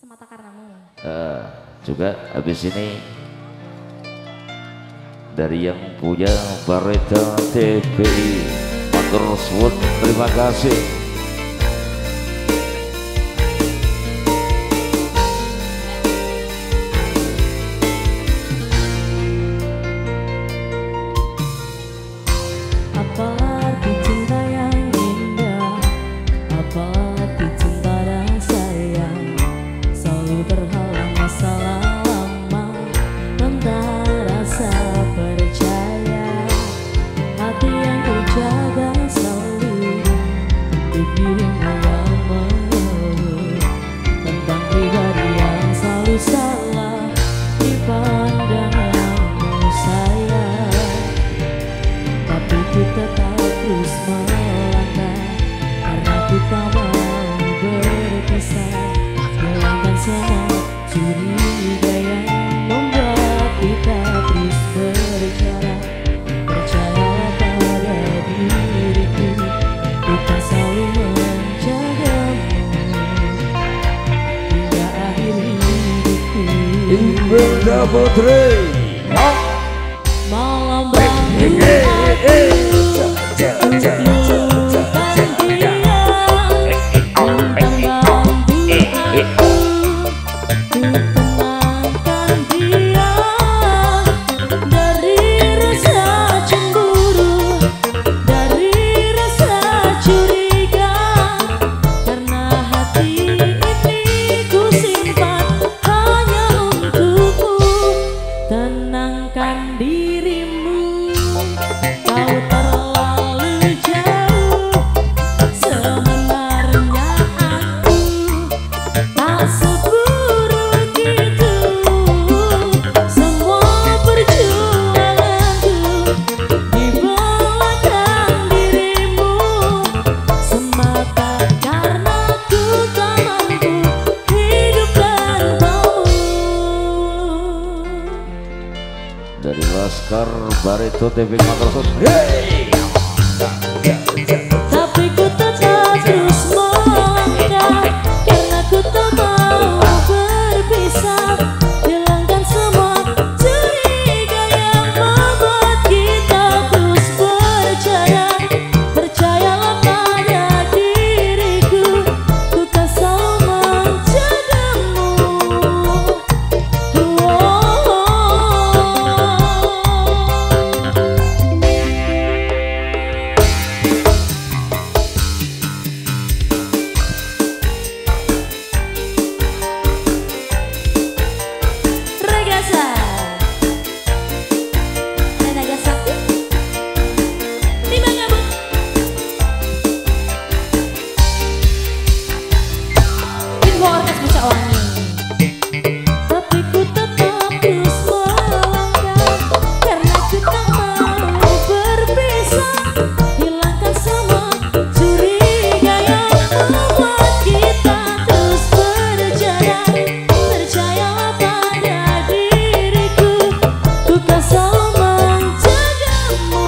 semata karenamu. Juga habis ini dari yang punya Bareta TVI matur suwun, terima kasih. Apa arti cinta yang indah? Apa arti cinta rasa yang selalu terhalang masalah lama, tentang rasa percaya, hati yang ku jaga selalu untuk dirimu yang mengeluh, tentang pribadi yang selalu salah di pandanganmu sayang. Tapi ku tetap terus melangkah karena ku tak mau berpisah, hilangkan semua curiga yang membuat kita terus berjarak. Percayalah pada diriku, ku tak selalu menjagamu hingga akhir hidupku. Imelda Putri Malam bangun dirimu, kau terlalu jauh. Sebenarnya aku tak seburuk itu. Semua perjuanganku di belakang dirimu, semata karena ku tak mampu hidup tanpamu. dari Laskar Bareta TV Madrasah. Hey! Tapi ku tetap terus melangkah karena ku tak mau berpisah, hilangkan semua curiga yang membuat kita terus berjarak. Percayalah pada diriku, ku tak selalu menjagamu. Tapi ku tetap terus melangkah karena ku tak mau berpisah, hilangkan semua curiga yang membuat kita terus berjarak. Percayalah pada diriku, ku kan selalu menjagamu.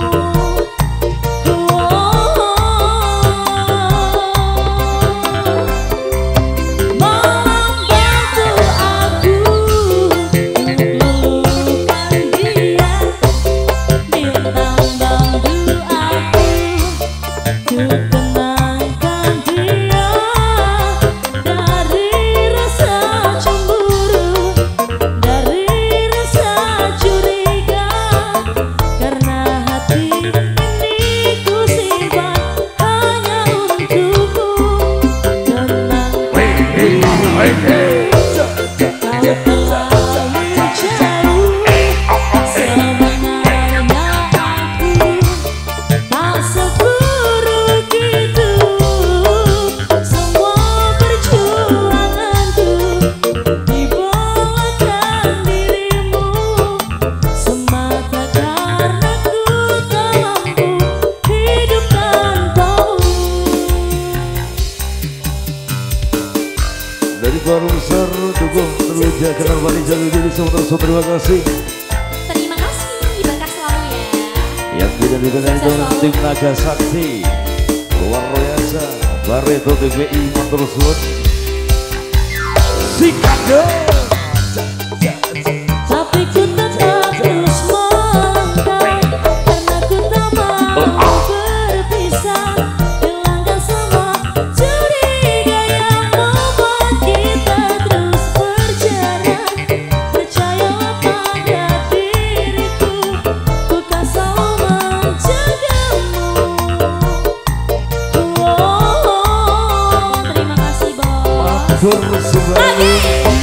Dari Baru Besar Tugu Terluja Kenal Bani Jalur Diri Saudara, terima kasih. Terima kasih, berkah selalu ya. Yang tidak dikenal dengan tim Naga Sakti Luar Royasa Bareta TVI matur suwun. Tapi ku tetap terus melangkah karena ku tak mau berpisah. Hilangkan semua curiga yang membuat kita terus berjarak. Percayalah pada diriku, ku kan selalu menjagamu. Terima kasih bos. Lagi.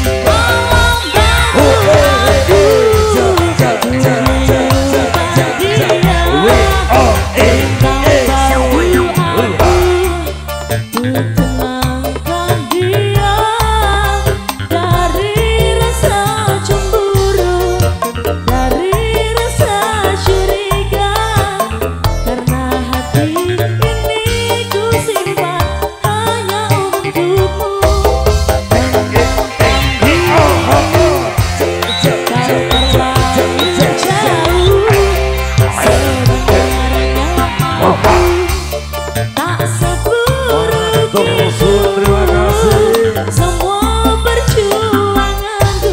Tenangkan dia dari rasa cemburu, dari rasa curiga, karena hati ini ku simpan hanya untukmu. Semua perjuanganku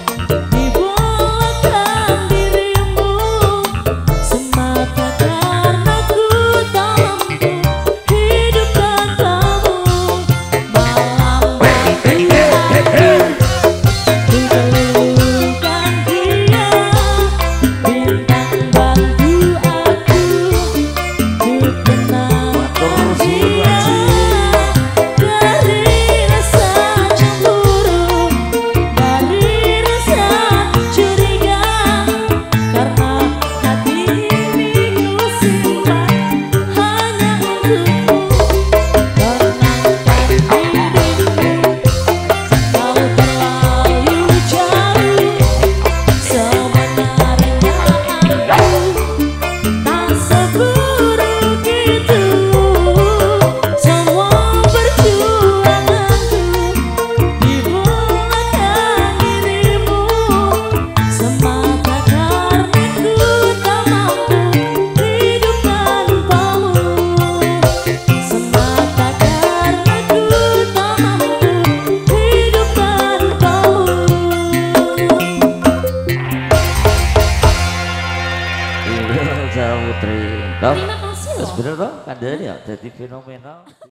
dibulakan dirimu, semata karena ku tak mampu hidup tanpamu. Malam minggu ku temukan dia, bintang bantu aku, ku tenangkan dia. Putri, Terima kasih loh. sebenarnya kan dia jadi fenomenal.